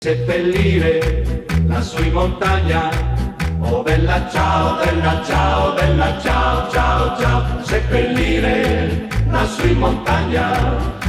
Seppellire lassù in montagna. Oh bella ciao, bella ciao, bella ciao, ciao, ciao. Seppellire lassù in montagna.